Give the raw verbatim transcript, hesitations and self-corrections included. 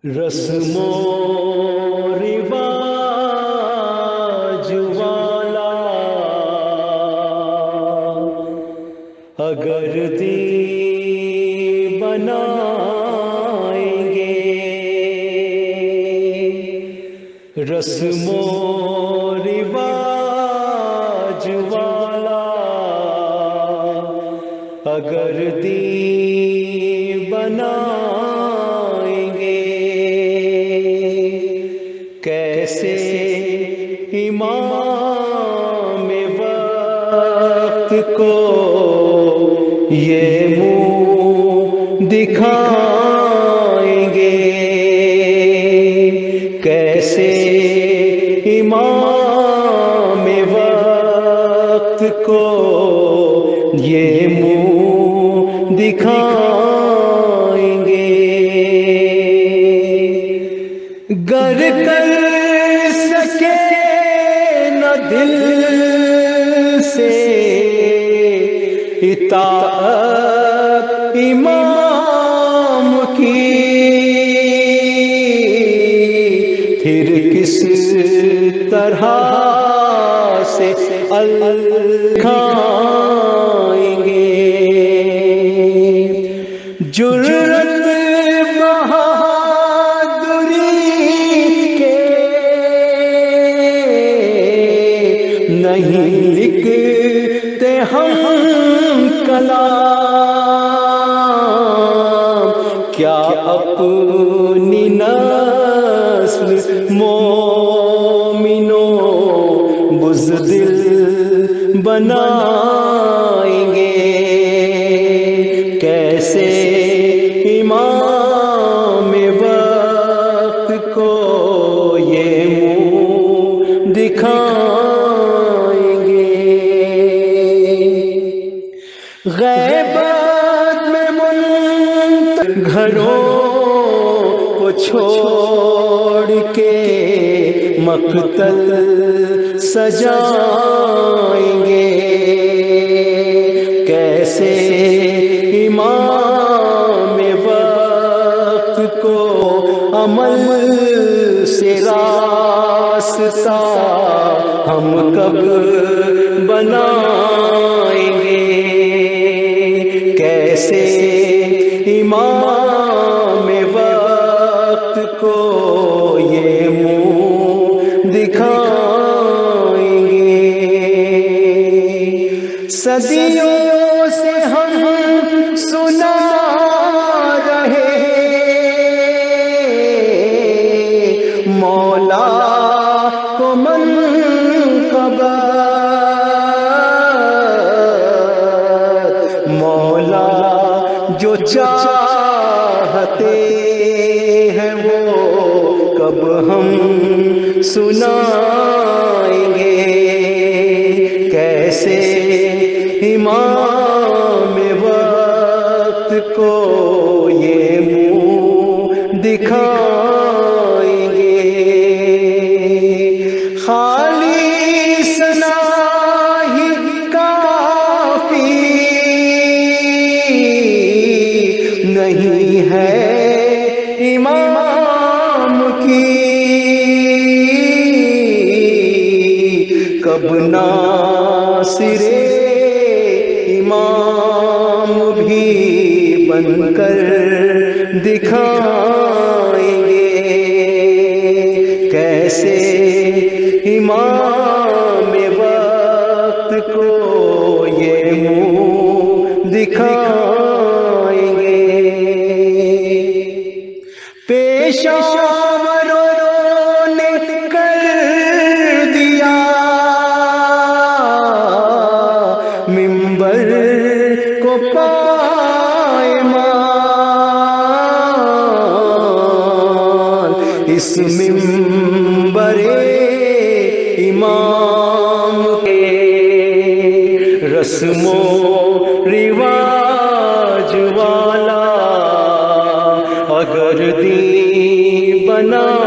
رسم و رواج والا اگر دین بنائیں گے، رسم و رواج والا اگر دین بنائیں گے، کیسے امام وقت کو یہ منہ دکھائیں گے، کیسے امام وقت کو یہ منہ دکھائیں گے، گر کر سکے نہ دل سے اطاعت امام کی، پھر کس طرح سے الکھائیں گے، جرأت نہیں لکھتے ہم کلام، کیا اپنی نسل مومنوں بزدل بنائیں گے، کیسے امام وقت کو یہ منہ دکھائیں گے، غیبت میں منتظر گھروں کو چھوڑ کے مقتل سجائیں گے، کیسے امام وقت کو عمل سے راستہ ہم کب بنائیں گے، کیسے امام وقت کو یہ منہ دکھائیں گے، صدیوں سے ہم سنا رہے مولا کو منقبت، مولا جو چاہتے ہیں وہ کب ہم سنائیں گے، کیسے امام وقت کو یہ منہ دکھائیں گے، خالی ثنا ہی کافی نہیں ہے امام کی، کب ناصر امام بھی بن کر دکھائیں گے، کیسے امام وقت کو یہ منہ دکھائیں گے، پیشاوروں نے کر دیا منبر کو پائمال، اس منبر امام کے رسم و رواج والا اگر دین بنا